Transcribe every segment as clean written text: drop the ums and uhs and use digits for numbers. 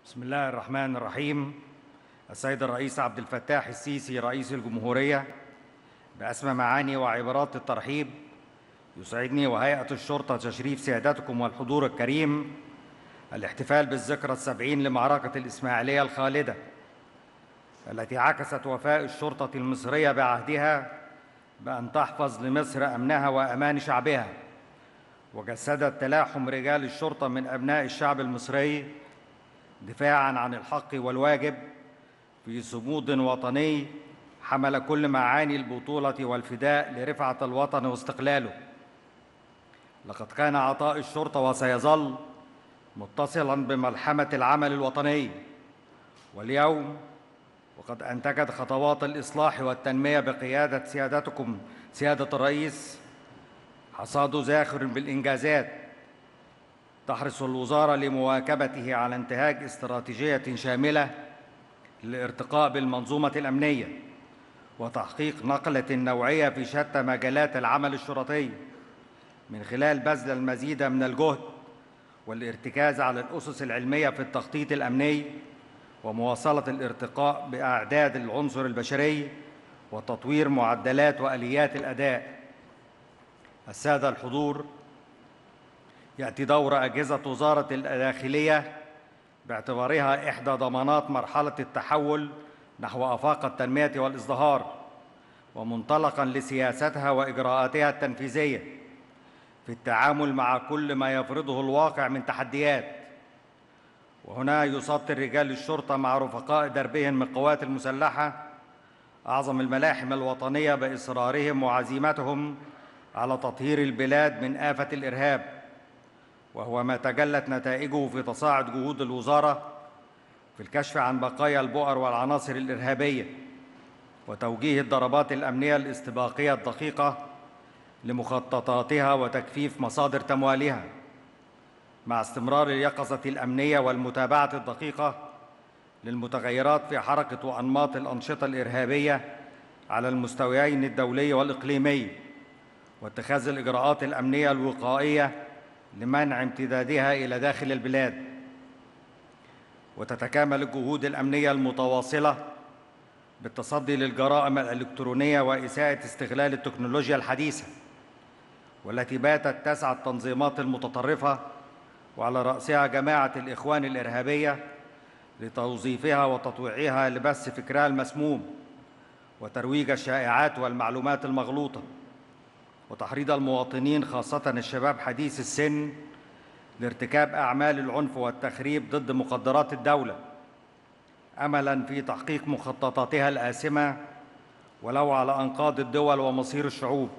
بسم الله الرحمن الرحيم. السيد الرئيس عبد الفتاح السيسي رئيس الجمهورية، بأسمى معاني وعبارات الترحيب يسعدني وهيئة الشرطة تشريف سيادتكم والحضور الكريم الاحتفال بالذكرى السبعين لمعركة الإسماعيلية الخالدة، التي عكست وفاء الشرطة المصرية بعهدها بأن تحفظ لمصر أمنها وأمان شعبها، وجسدت تلاحم رجال الشرطة من أبناء الشعب المصري دفاعاً عن الحق والواجب في صمود وطني حمل كل معاني البطولة والفداء لرفعة الوطن واستقلاله. لقد كان عطاء الشرطة وسيظل متصلاً بملحمة العمل الوطني، واليوم وقد أنتجت خطوات الإصلاح والتنمية بقيادة سيادتكم سيادة الرئيس حصاد زاخر بالإنجازات تحرص الوزارة لمواكبته على انتهاج استراتيجية شاملة للارتقاء بالمنظومة الأمنية وتحقيق نقلة نوعية في شتى مجالات العمل الشرطي، من خلال بذل المزيد من الجهد والارتكاز على الأسس العلمية في التخطيط الأمني ومواصلة الارتقاء بأعداد العنصر البشري وتطوير معدلات وآليات الأداء. السادة الحضور، يأتي دور أجهزة وزارة الداخلية باعتبارها إحدى ضمانات مرحلة التحول نحو آفاق التنمية والازدهار، ومنطلقاً لسياستها وإجراءاتها التنفيذية في التعامل مع كل ما يفرضه الواقع من تحديات. وهنا يسطر رجال الشرطة مع رفقاء دربهم من القوات المسلحة أعظم الملاحم الوطنية بإصرارهم وعزيمتهم على تطهير البلاد من آفة الإرهاب، وهو ما تجلت نتائجه في تصاعد جهود الوزارة في الكشف عن بقايا البؤر والعناصر الإرهابية وتوجيه الضربات الأمنية الاستباقية الدقيقة لمخططاتها وتكثيف مصادر تموالها، مع استمرار اليقظة الأمنية والمتابعة الدقيقة للمتغيرات في حركة وأنماط الأنشطة الإرهابية على المستويين الدولي والإقليمي، واتخاذ الإجراءات الأمنية الوقائية لمنع امتدادها إلى داخل البلاد. وتتكامل الجهود الأمنية المتواصلة بالتصدي للجرائم الإلكترونية وإساءة استغلال التكنولوجيا الحديثة، والتي باتت تسعى التنظيمات المتطرفة وعلى رأسها جماعة الإخوان الإرهابية لتوظيفها وتطويعها لبث فكرها المسموم وترويج الشائعات والمعلومات المغلوطة، وتحريض المواطنين خاصة الشباب حديث السن لارتكاب أعمال العنف والتخريب ضد مقدرات الدولة، أملاً في تحقيق مخططاتها الآثمة ولو على أنقاض الدول ومصير الشعوب.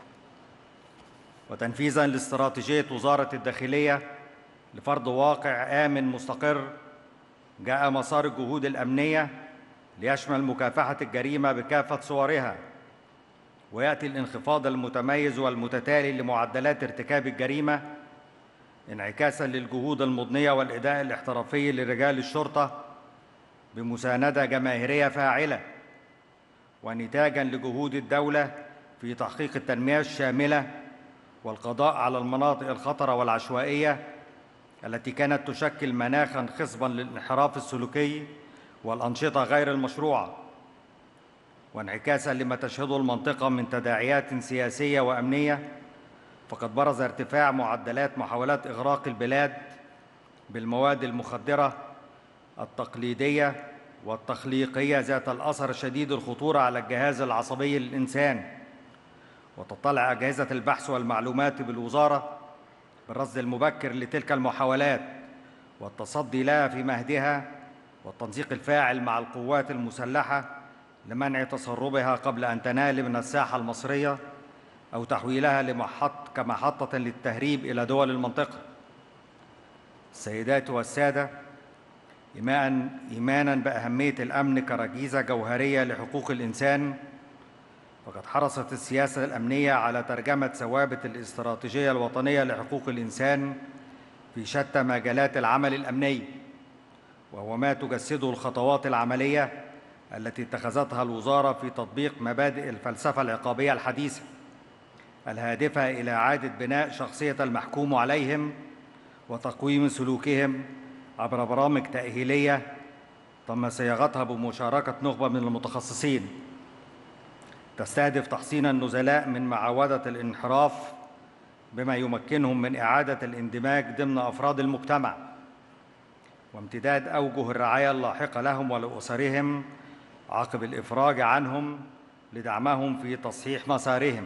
وتنفيذاً لاستراتيجية وزارة الداخلية لفرض واقع آمن مستقر، جاء مسار الجهود الأمنية ليشمل مكافحة الجريمة بكافة صورها، ويأتي الانخفاض المتميز والمتتالي لمعدلات ارتكاب الجريمة انعكاساً للجهود المضنية والإداء الاحترافي لرجال الشرطة بمساندة جماهيرية فاعلة، ونتاجاً لجهود الدولة في تحقيق التنمية الشاملة والقضاء على المناطق الخطرة والعشوائية التي كانت تشكل مناخاً خصباً للانحراف السلوكي والأنشطة غير المشروعة، وانعكاساً لما تشهده المنطقة من تداعيات سياسية وأمنية. فقد برز ارتفاع معدلات محاولات إغراق البلاد بالمواد المخدرة التقليدية والتخليقية ذات الأثر شديد الخطورة على الجهاز العصبي للإنسان. وتطلع أجهزة البحث والمعلومات بالوزارة بالرصد المبكر لتلك المحاولات والتصدي لها في مهدها والتنسيق الفاعل مع القوات المسلحة لمنع تسربها قبل أن تنال من الساحة المصرية أو تحويلها كمحطة للتهريب إلى دول المنطقة. السيدات والسادة، إيماناً بأهمية الأمن كركيزة جوهرية لحقوق الإنسان، فقد حرصت السياسة الأمنية على ترجمة ثوابت الاستراتيجية الوطنية لحقوق الإنسان في شتى مجالات العمل الأمني، وهو ما تجسده الخطوات العملية التي اتخذتها الوزارة في تطبيق مبادئ الفلسفة العقابية الحديثة الهادفة إلى إعادة بناء شخصية المحكوم عليهم وتقويم سلوكهم عبر برامج تأهيلية تم صياغتها بمشاركة نخبة من المتخصصين، تستهدف تحصين النزلاء من معاودة الانحراف بما يمكنهم من إعادة الاندماج ضمن أفراد المجتمع، وامتداد أوجه الرعاية اللاحقة لهم ولأسرهم عقب الإفراج عنهم لدعمهم في تصحيح مسارهم.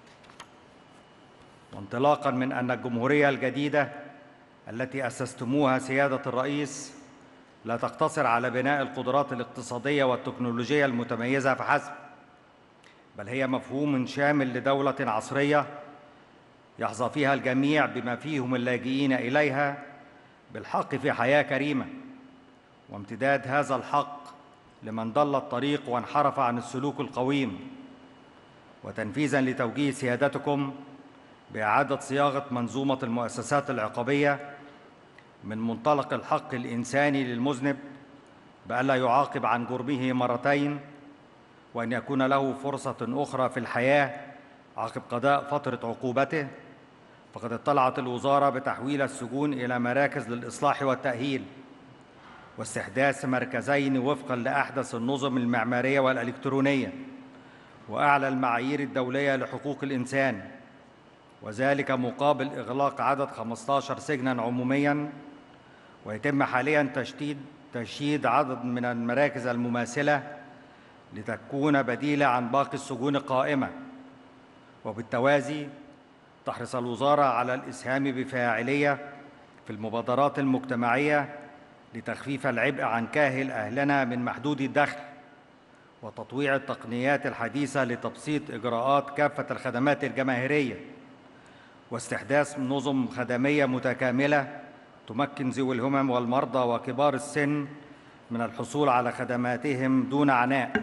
وانطلاقاً من أن الجمهورية الجديدة التي أسستموها سيادة الرئيس لا تقتصر على بناء القدرات الاقتصادية والتكنولوجية المتميزة فحسب، بل هي مفهوم شامل لدولة عصرية يحظى فيها الجميع بما فيهم اللاجئين إليها بالحق في حياة كريمة، وامتداد هذا الحق لمن ضل الطريق وانحرف عن السلوك القويم، وتنفيذاً لتوجيه سيادتكم بإعادة صياغة منظومة المؤسسات العقابية من منطلق الحق الإنساني للمذنب بألا يعاقب عن جرمه مرتين، وأن يكون له فرصة أخرى في الحياة عقب قضاء فترة عقوبته. فقد اطلعت الوزارة بتحويل السجون إلى مراكز للإصلاح والتأهيل، واستحداث مركزين وفقاً لأحدث النظم المعمارية والإلكترونية وأعلى المعايير الدولية لحقوق الإنسان، وذلك مقابل إغلاق عدد 15 سجناً عمومياً. ويتم حالياً تشييد عدد من المراكز المماثلة لتكون بديلة عن باقي السجون القائمة. وبالتوازي تحرص الوزارة على الإسهام بفاعلية في المبادرات المجتمعية لتخفيف العبء عن كاهل أهلنا من محدود الدخل، وتطويع التقنيات الحديثة لتبسيط إجراءات كافة الخدمات الجماهيرية، واستحداث نظم خدمية متكاملة تمكن ذوي الهمم والمرضى وكبار السن من الحصول على خدماتهم دون عناء.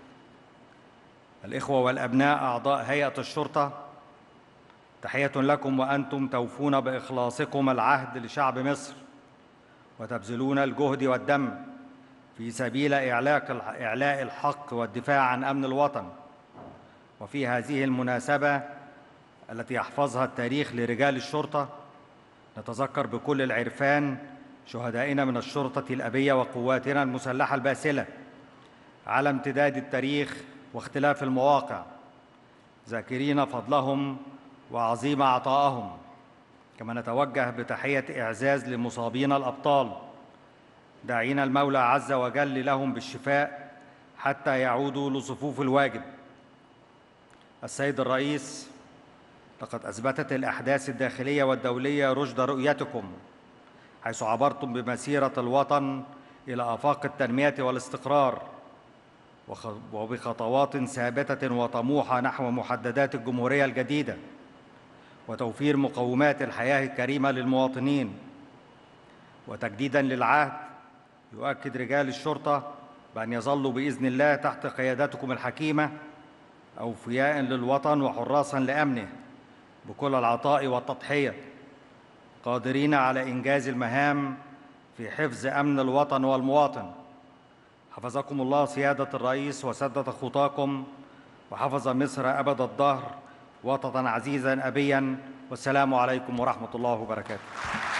الإخوة والأبناء أعضاء هيئة الشرطة، تحية لكم وأنتم توفون بإخلاصكم العهد لشعب مصر وتبذلون الجهد والدم في سبيل إعلاء الحق والدفاع عن أمن الوطن. وفي هذه المناسبة التي يحفظها التاريخ لرجال الشرطة نتذكر بكل العرفان شهدائنا من الشرطة الأبية وقواتنا المسلحة الباسلة على امتداد التاريخ واختلاف المواقع، ذاكرين فضلهم وعظيم عطائهم. كما نتوجه بتحية إعزاز لمصابين الأبطال، داعين المولى عز وجل لهم بالشفاء حتى يعودوا لصفوف الواجب. السيد الرئيس، لقد أثبتت الأحداث الداخلية والدولية رشد رؤيتكم، حيث عبرتم بمسيرة الوطن إلى آفاق التنمية والاستقرار، وبخطوات ثابتة وطموحة نحو محددات الجمهورية الجديدة وتوفير مقومات الحياة الكريمة للمواطنين. وتجديداً للعهد، يؤكد رجال الشرطة بأن يظلوا بإذن الله تحت قيادتكم الحكيمة أوفياء للوطن وحراساً لأمنه بكل العطاء والتضحية، قادرين على إنجاز المهام في حفظ أمن الوطن والمواطن. حفظكم الله سيادة الرئيس وسدد خطاكم، وحفظ مصر أبد الدهر وطنا عزيزاً أبياً. والسلام عليكم ورحمة الله وبركاته.